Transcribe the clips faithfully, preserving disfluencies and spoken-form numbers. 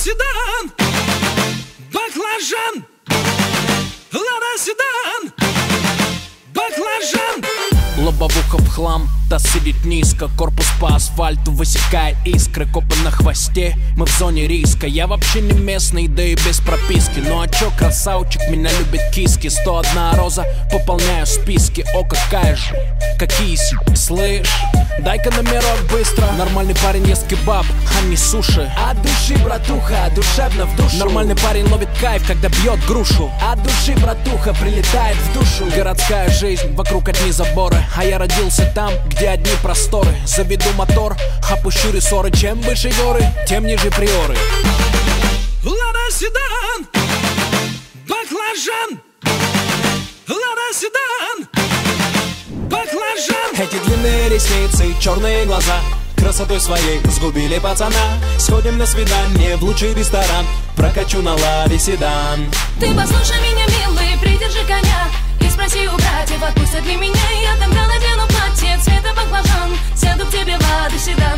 седан, баклажан. Лада седан, баклажан. Лобовуха в хлам, та сидит низко. Корпус по асфальту высекает искры. Копы на хвосте, мы в зоне риска. Я вообще не местный, да и без прописки. Ну а чё, красавчик, меня любит киски. Сто одна роза, пополняю списки. О, какая же, какие си, слышь. Дай-ка номерок быстро. Нормальный парень ест кебаб, а не суши. От души, братуха, душевно в душу. Нормальный парень ловит кайф, когда бьет грушу. От души, братуха, прилетает в душу. Городская жизнь, вокруг одни заборы. А я родился там, где одни просторы. Заведу мотор, опущу рессоры. Чем выше горы, тем ниже приоры. Лада седан, баклажан. Лада седан, баклажан. Эти длинные ресницы, черные глаза красотой своей сгубили пацана. Сходим на свидание в лучший ресторан. Прокачу на ладе седан. Ты послушай меня, милый, придержи коня. И спроси у братьев, отпустят ли меня. Я тогда надену платье цвета баклажан. Сяду к тебе в ладу седан.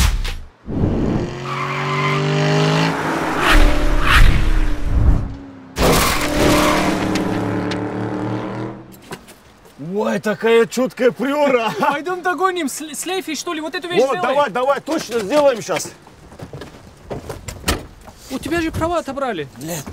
Ой, такая чуткая приора. Пойдем догоним, слейфи, что ли, вот эту вещь Вот, сделай. давай, давай, точно сделаем сейчас. У тебя же права отобрали. Нет.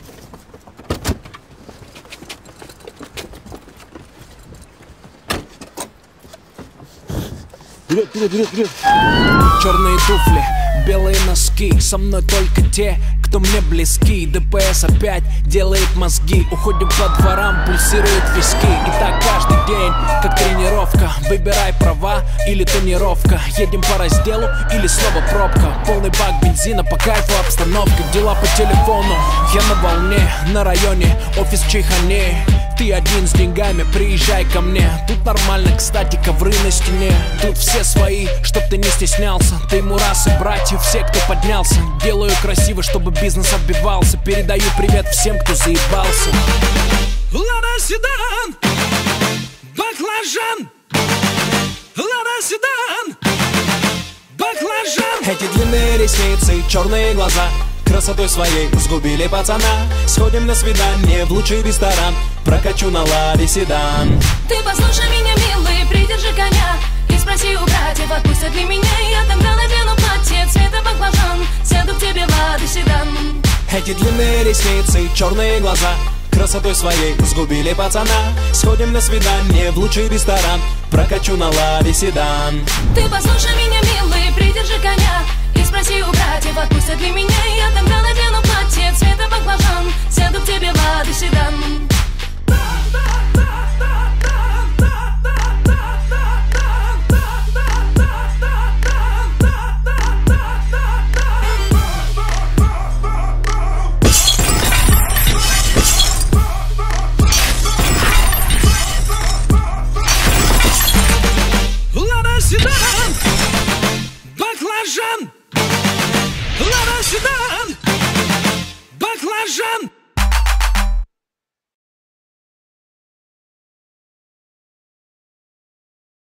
Вперед, вперед, вперед, вперед. Черные туфли, белые носки. Со мной только те, кто мне близки. ДПС опять делает мозги. Уходим по дворам, пульсируют виски. И так каждый день, как тренировка. Выбирай права или тонировка. Едем по разделу или снова пробка. Полный бак бензина, по кайфу обстановка. Дела по телефону, я на волне. На районе, офис в Чайхане. Ты один с деньгами, приезжай ко мне. Тут нормально, кстати, ковры на стене. Тут все свои, чтоб ты не стеснялся. Ты мурасы, братья, все, кто поднялся. Делаю красиво, чтобы бизнес отбивался. Передаю привет всем, кто заебался. Лада седан, баклажан. Лада седан, баклажан. Эти длинные ресницы, черные глаза красотой своей сгубили пацана. Сходим на свидание в лучший ресторан. Прокачу на ладе седан. Ты послушай меня, милый, придержи коня. И спроси у братьев, отпустят ли меня. Я тогда надену платье цвета баклажан. Сяду к тебе в ладу седан. Эти длинные ресницы, черные глаза красотой своей сгубили пацана. Сходим на свидание в лучший ресторан. Прокачу на ладе седан. Ты послушай меня, милый, придержи коня. И спроси у братьев, отпустят ли меня. Я тогда надену платье цвета баклажан. Сяду к тебе в ладу седан. Лада седан, баклажан. Лада седан, баклажан.